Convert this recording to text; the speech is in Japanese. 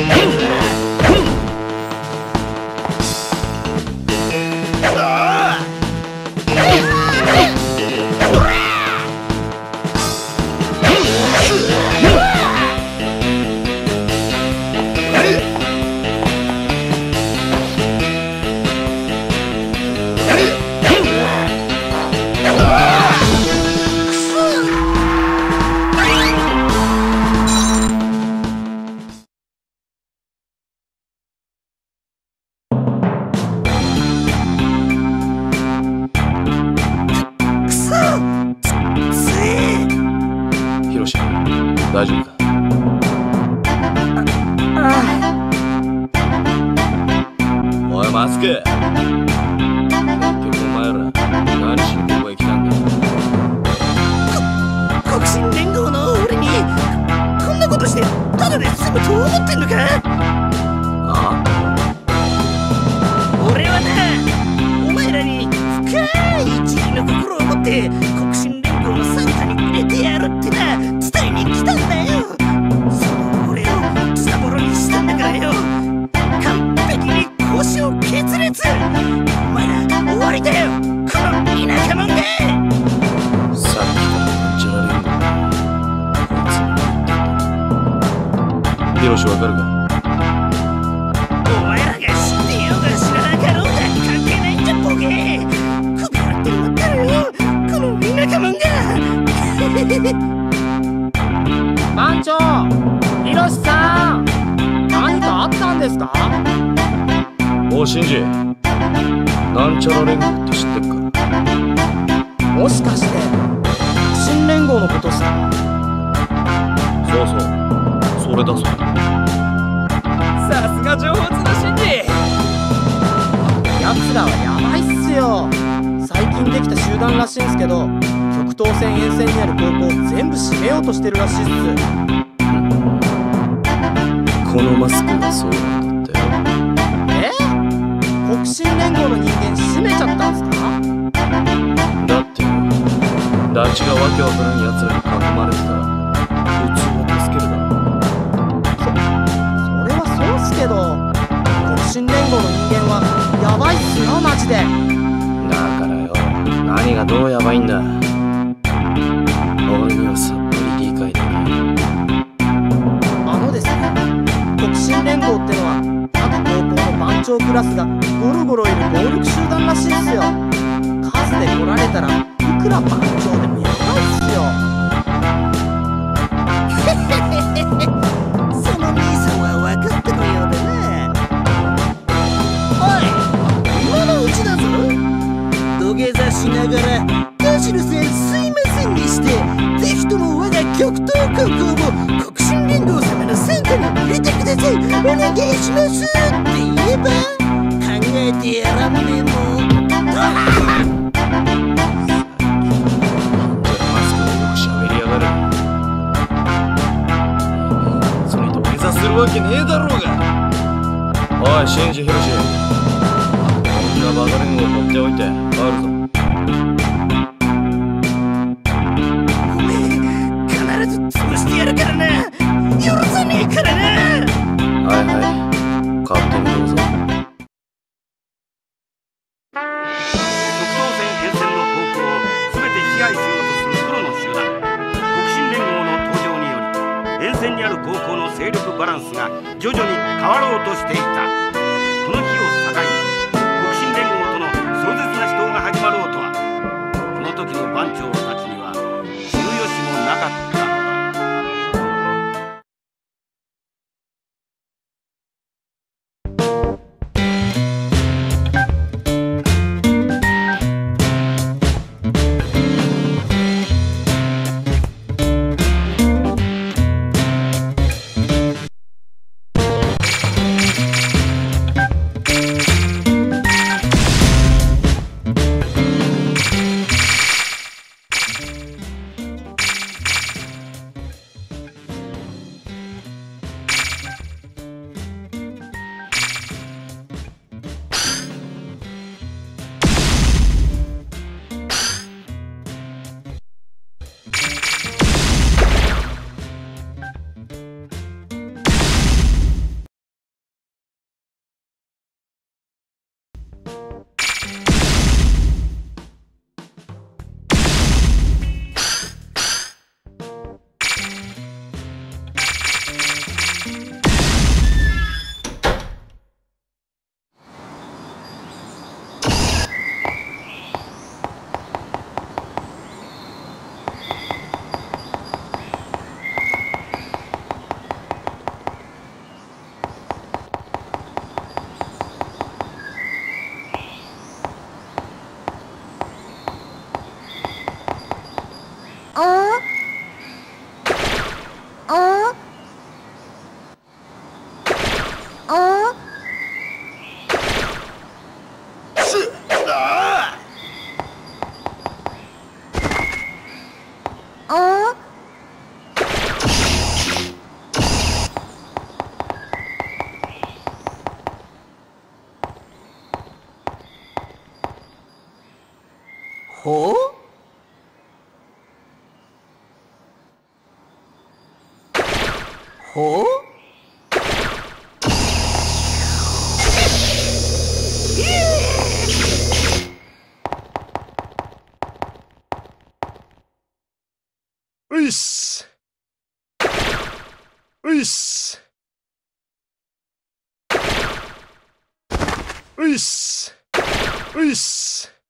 大丈夫か？おいマスク、結局お前ら何しにここへ来たんだ？ 国進連合の俺にこんなことしてただで済むと思ってんのか？ ああ、俺はな、お前らに深い一義の心を持って国進連合の傘下に入れてやるってな伝えに来たんだよ。その俺をズタボロにしたんだからよ。完璧に腰を決裂。お前ら終わりだよ、この田舎者が。 さっきからじゃられんのこいつに言ってんだ。ヒロシわかるか？ お前らが知ってようが知らなかろうが関係ないんじゃボケ。首洗ってもったらよ、この田舎者が。 番長、ヒロシさん、何かあったんですか？ おいシンジ、なんちゃら連合って知ってっか？ もしかして新連合のことっすか？ そうそう、それだぞ。 さすが情報通のシンジ。やつらはやばいっすよ。最近できた集団らしいんすけど、極東線沿線にある高校を全部閉めようとしてるらしいっす。 このマスクがそうなんだって。 国進連合の人間閉めちゃったんすか？ だってダチがわけわからん奴らに囲まれてたら普通は助けるだろ。 それはそうっすけど、国進連合の人間はやばいっすよマジで。 だからよ、何がどうやばいんだ？俺にはさっぱり理解できない。 ですね、国進連合ってのは各高校の番長クラスがゴロゴロいる暴力集団らしいっすよ。数で来られたらいくら番長でもやばいっすよ。 その兄さんは分かってるようだな。おい、今のうちだぞ。土下座しながら田代さんすいませんでして、ぜひとも我が極東高校も国進連合様の傘下に入れてください、お願いしますって言えば考えてやらんねも。 マスクがよくしゃべりやがる。それに土下座するわけねえだろうが。おいシンジヒロシ、こんなバカ連合を放っておいて帰るぞ。 おめえ必ず潰してやるからな、許さねえからな。 はいはい、勝手にどうぞ。 極東線沿線の高校を全て支配しようとするプロの集団国進連合の登場により、沿線にある高校の勢力バランスが徐々に変わろうとしていた。この日を境に国進連合との壮絶な死闘が始まろうとは、この時の番長たちには知る由もなかったのだ。 ほうほうういっす。ういっす。ういっす。ういっす。